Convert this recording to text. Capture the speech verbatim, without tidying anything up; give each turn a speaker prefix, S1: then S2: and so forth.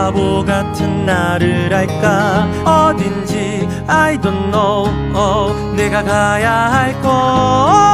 S1: 바보 같은 나를 알까? 어딘지 I don't know. 어, 내가 가야 할 곳